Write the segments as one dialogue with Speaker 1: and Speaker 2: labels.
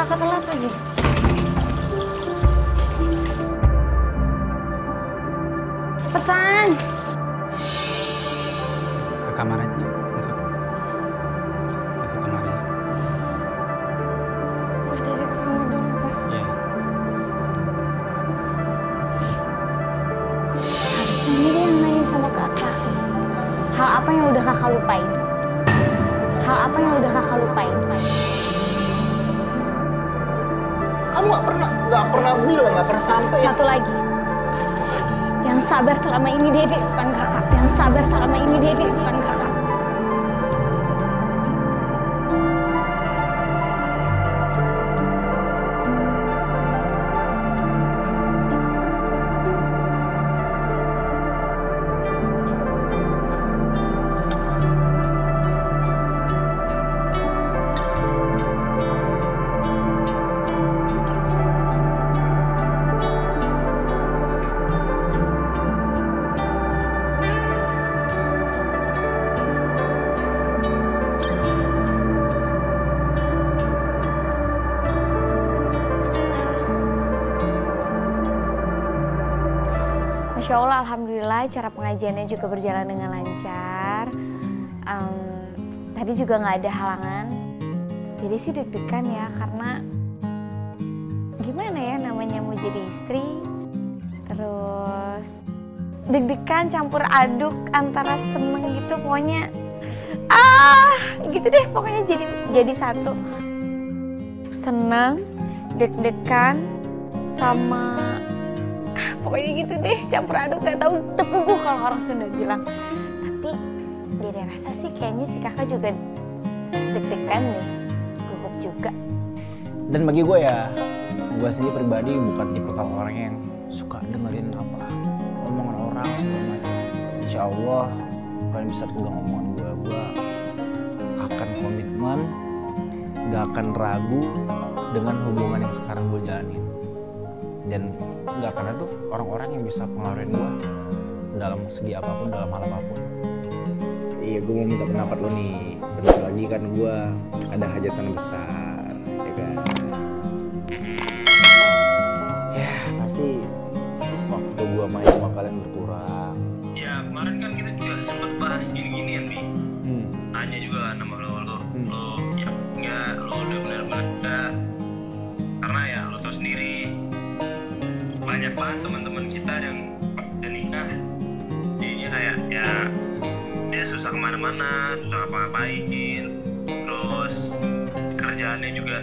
Speaker 1: kakak telat lagi. Cepetan.
Speaker 2: Ke kamar aja yuk. Masuk kamar ya.
Speaker 1: Udah ke kamar dulu, Pak.
Speaker 2: Iya.
Speaker 1: Harusnya dia yang nanya sama kakak. Hal apa yang udah kakak lupain? Hal apa yang udah kakak lupain?
Speaker 3: Kamu nggak pernah bilang, nggak pernah sampai.
Speaker 1: Satu lagi. Yang sabar selama ini Dede bukan kakak. Yang sabar selama ini Dede bukan kakak. Masya Allah, Alhamdulillah cara pengajiannya juga berjalan dengan lancar. Tadi juga nggak ada halangan. Jadi sih deg-degan ya, karena gimana ya namanya mau jadi istri. Terus deg-degan campur aduk antara seneng gitu, pokoknya gitu deh, pokoknya jadi satu. Seneng, deg-degan, sama pokoknya gitu deh, campur aduk, gak tahu tepuguh kalau orang Sunda bilang. Tapi Dede rasa sih kayaknya si kakak juga deg-degan nih, gugup juga.
Speaker 3: Dan bagi gue ya, gue sendiri pribadi bukan tipe kalau orang yang suka dengerin apa omongan orang segala macam. Insya Allah kalian bisa pegang omongan gue akan komitmen, gak akan ragu dengan hubungan yang sekarang gue jalanin. Dan nggak karena tuh orang-orang yang bisa pengaruhin gue dalam segi apapun, dalam hal apapun. Iya, gue mau minta pendapat lo nih. Bentar lagi kan gue ada hajatan besar, ya kan? Ya pasti waktu gue main sama kalian berkurang.
Speaker 4: Ya kemarin kan kita juga sempat bahas gini-ginian nih. Tanya juga nama lo ya enggak, lo udah benar-benar karena ya lo tau sendiri. Banyak banget teman-teman kita yang udah nikah, jadinya kayak ya dia susah kemana-mana, susah ngapa-ngapain, terus kerjaannya juga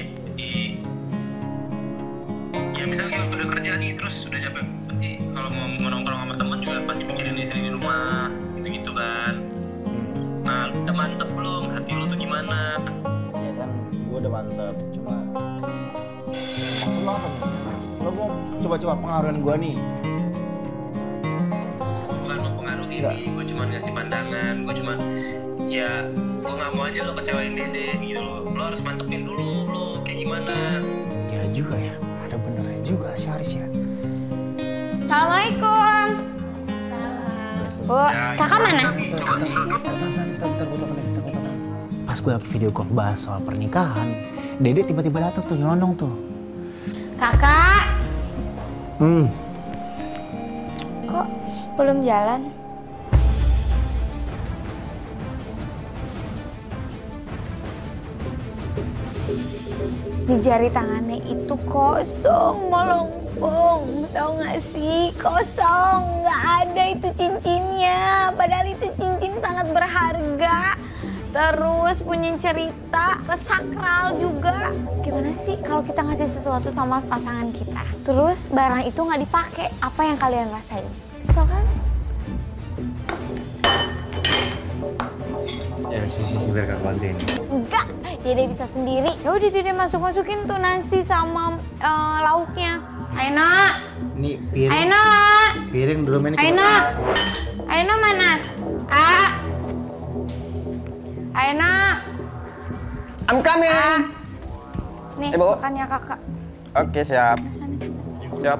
Speaker 4: ya misalnya udah kerja nih terus udah capek, pasti kalau mau nongkrong sama teman juga pasti mikirin istri di rumah gitu-gitu kan. Nah udah mantep belum, hati lu tuh gimana?
Speaker 3: Ya kan gue udah mantep, cuma lo mau coba-coba pengaruhin gue nih.
Speaker 4: Bukan mau pengaruhi nih, gue cuma ngasih pandangan, gue cuma ya gue nggak mau aja lo kecewain Dede gitu loh. Lo harus mantepin dulu lo kayak gimana.
Speaker 3: Ya juga ya, ada benernya juga si Haris ya.
Speaker 1: Assalamualaikum. Salam. Bu, kakak mana?
Speaker 3: Pas gue lagi video call bahas soal pernikahan, Dede tiba-tiba datang tuh, nyelonong tuh.
Speaker 1: Kakak. Kok belum jalan? Di jari tangannya itu kosong, melempung, tau gak sih? Kosong, gak ada itu cincinnya. Padahal itu cincin sangat berharga. Terus punya cerita, sakral juga. Gimana sih kalau kita ngasih sesuatu sama pasangan kita, terus barang itu nggak dipakai, apa yang kalian rasain? Kesel kan?
Speaker 3: Ya sisi biar kakak bantuin.
Speaker 1: Enggak, Dede bisa sendiri. Ya udah Dede masukin tuh nasi sama lauknya. Ayo nak.
Speaker 3: Nih piring.
Speaker 1: Ayo nak.
Speaker 3: Piring dulu ini.
Speaker 1: Ayo nak. Ayo nak mana? Ayo nak.
Speaker 2: I'm coming.
Speaker 1: Nih,
Speaker 2: Bu.
Speaker 1: makannya kakak.
Speaker 2: Oke, siap.
Speaker 1: Sana, sini.
Speaker 2: Siap.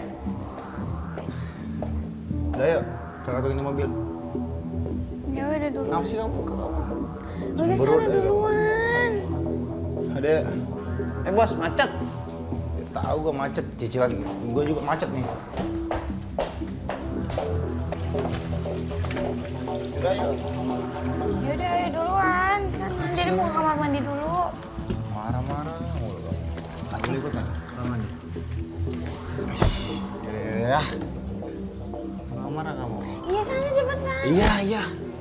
Speaker 3: Udah yuk, kakak tungguin di mobil.
Speaker 1: Ya udah duluan.
Speaker 3: Kenapa sih kamu?
Speaker 1: Udah sana duluan.
Speaker 3: Ada.
Speaker 2: Bos, macet.
Speaker 3: Tahu gue macet, cicilan gue juga macet nih. Udah yuk.
Speaker 1: Yaudah, ayo duluan. Sana, Dede mau ke kamar mandi dulu.
Speaker 3: Marah-marah. Tak boleh ikut kan? Kamar mandi. Ya. Marah kamu.
Speaker 1: Iya, sana cepetan.
Speaker 3: Iya, iya.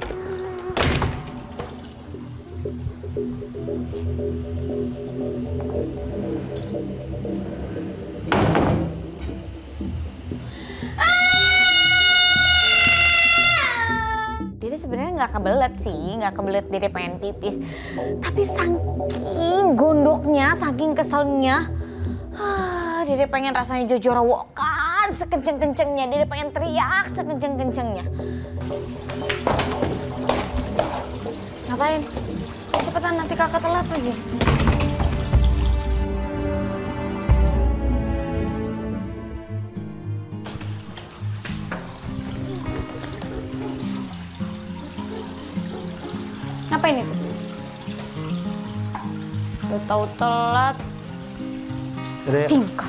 Speaker 1: Dede sebenarnya nggak kebelet sih, nggak kebelet Dede pengen pipis. Tapi saking gondoknya, saking keselnya, Dede pengen rasanya jojorowokan sekenceng-kencengnya. Dede pengen teriak sekenceng-kencengnya. Ngapain? Cepetan nanti kakak telat lagi. Ngapain itu? Udah tahu telat.
Speaker 3: Dede.
Speaker 1: Tingkah.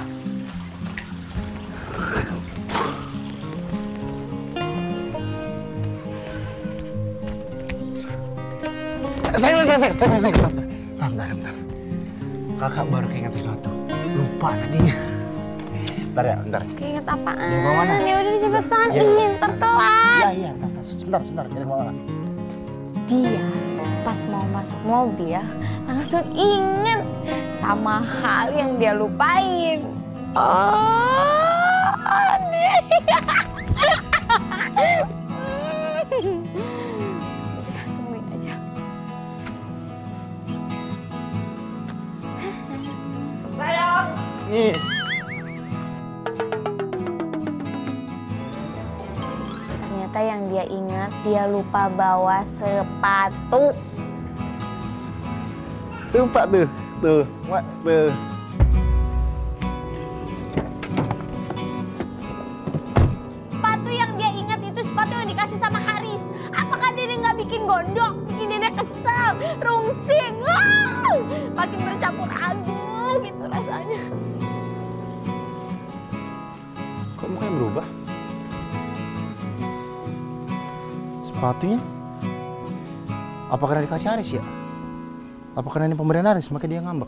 Speaker 3: Saya. Bentar. Kakak baru keinget sesuatu. Lupa tadinya. Bentar.
Speaker 1: Keinget apaan?
Speaker 3: Dari bawah mana?
Speaker 1: Ya udah cepetan,
Speaker 3: Ya.
Speaker 1: ntar telat.
Speaker 3: Iya, bentar. Sebentar. Dari mana?
Speaker 1: Dia pas mau masuk mobil langsung inget sama hal yang dia lupain. Tungguin aja.
Speaker 3: Nih.
Speaker 1: Ternyata yang dia ingat, dia lupa bawa sepatu.
Speaker 3: Lupa tuh. Mak, tuh.
Speaker 1: Sepatu yang dia ingat itu sepatu yang dikasih sama Haris. Apakah Dede nggak bikin gondok? Bikin Dede kesel, rungsing, makin bercampur aduk gitu rasanya.
Speaker 3: Kok mukanya berubah? Sepatunya? Apa karena dikasih Haris ya? Apa karena ini pemberian Haris, makanya dia ngambek?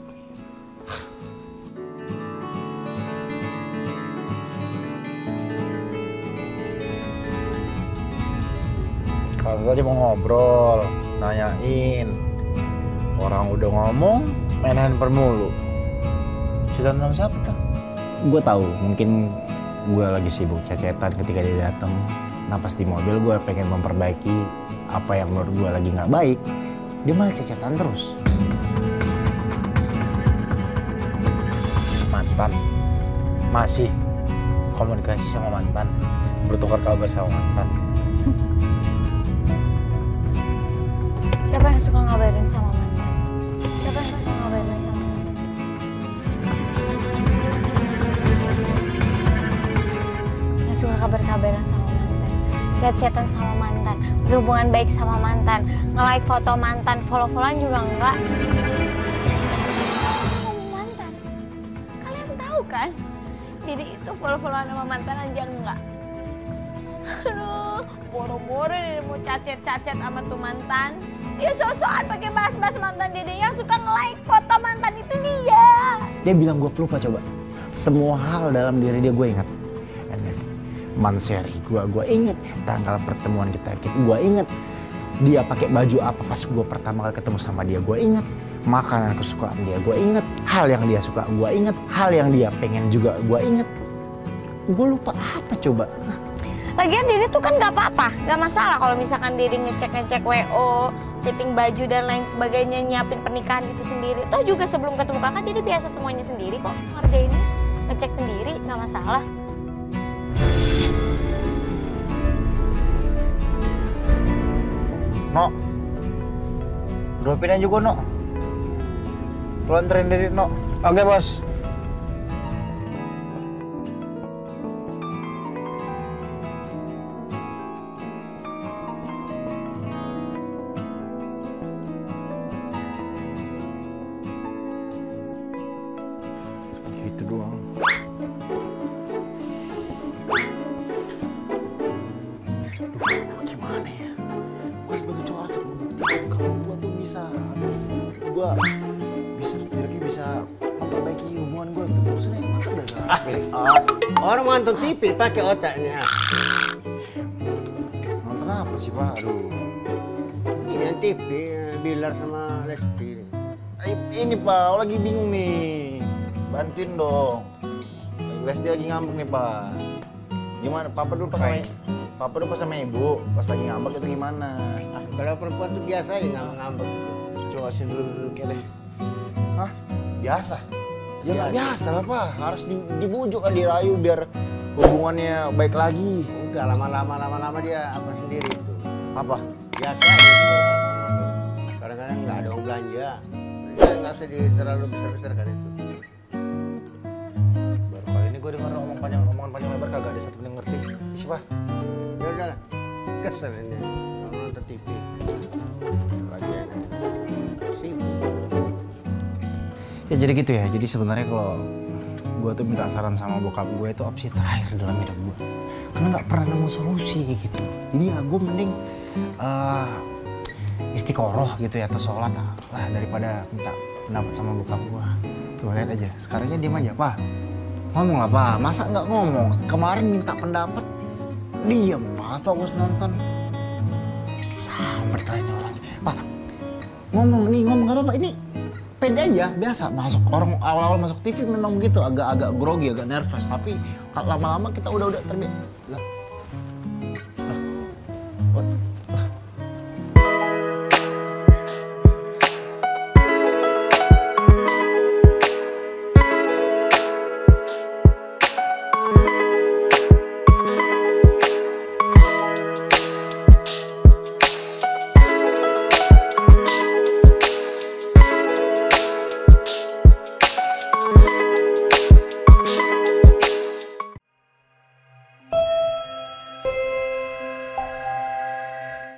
Speaker 3: Kalau tadi mau ngobrol, nanyain. Orang udah ngomong, main handphone mulu. Cerita sama siapa tuh? Gue tahu, mungkin gue lagi sibuk cecetan ketika dia datang. Nah pas di mobil gue pengen memperbaiki apa yang menurut gue lagi nggak baik. Dia malah cecetan terus. Mantan, masih komunikasi sama mantan, bertukar kabar sama mantan.
Speaker 1: Siapa yang suka ngabarin sama mantan? Siapa yang suka ngabarin sama mantan? Yang suka kabar-kabaran sama mantan, chat-chatan sama mantan, berhubungan baik sama mantan, nge-like foto mantan, follow-followan juga enggak. Ngomong mantan, kalian tahu kan? Dede itu follow-followan sama mantan aja enggak. Aduh, boro-boro Dede mau cacet-cacet sama tuh mantan. Dia so-soan pakai bahas-bahas mantan Dede, yang suka nge-like foto mantan itu dia.
Speaker 3: Dia bilang gue pelupa coba. Semua hal dalam diri dia gue ingat. Manseri gue inget. Tanggal pertemuan kita gue inget. Dia pakai baju apa pas gue pertama kali ketemu sama dia gue inget. Makanan kesukaan dia gue inget. Hal yang dia suka gue inget. Hal yang dia pengen juga gue inget. Gue lupa apa coba.
Speaker 1: Lagian Dede tuh kan gak apa-apa, gak masalah kalau misalkan Dede ngecek WO, fitting baju dan lain sebagainya, nyiapin pernikahan itu sendiri. Toh juga sebelum ketemu kakak Dede biasa semuanya sendiri kok ngerjainnya, ngecek sendiri, gak masalah.
Speaker 3: No, dropin aja gue, No. Lo anterin Dede, No.
Speaker 2: Oke, Bos.
Speaker 3: dong. Aduh, gimana ya? Gue sebagai cowok harus membuktikan kalau gue tuh bisa. Gue bisa setidaknya bisa memperbaiki hubungan gue gitu. Maksudnya masa gara-gara pilih
Speaker 5: Orang nonton TV pakai otaknya.
Speaker 3: nonton apa sih Pak? Aduh.
Speaker 5: Ini yang TV Bilar sama Lesti.
Speaker 3: Ini Pak, aku lagi bingung nih. Bantuin dong. Lesti lagi ngambek nih Pak. Gimana? Papa dulu pas sama ibu, pas lagi ngambek itu gimana?
Speaker 5: Kalau perempuan tuh biasa ya ngambek.
Speaker 3: Coba sini dulu kayak deh. Hah? Biasa? Ya nggak biasa lah Pak, harus dibujuk kan, dirayu biar hubungannya baik lagi.
Speaker 5: Udah lama-lama dia apa sendiri itu.
Speaker 3: Apa?
Speaker 5: Biasa aja. Kadang-kadang nggak ada uang belanja. Ya nggak usah terlalu besar-besar kan itu.
Speaker 3: Baru kali ini gue denger omongan panjang lebar kagak ada satu yang ngerti. Siapa?
Speaker 5: Ya udah lah. Kesel ini. Kalau nonton TV. Lagi sibuk.
Speaker 3: Ya jadi gitu ya, jadi sebenarnya kalau gue tuh minta saran sama bokap gue itu opsi terakhir dalam hidup gue. Karena nggak pernah nemu solusi gitu. Jadi ya gue mending istiqoroh gitu ya atau sholat lah daripada minta pendapat sama bokap gue. Tuh lihat aja, sekarangnya diem aja, Pak. Ngomong lah Pak, masa nggak ngomong? Kemarin minta pendapat, diem Pak, fokus nonton. Sampai kayaknya orang, Pak. Ngomong nggak apa-apa, ini pede aja, biasa masuk. Orang awal-awal masuk TV memang begitu, agak-agak grogi, agak nervous. Tapi lama-lama kita udah terbiasa.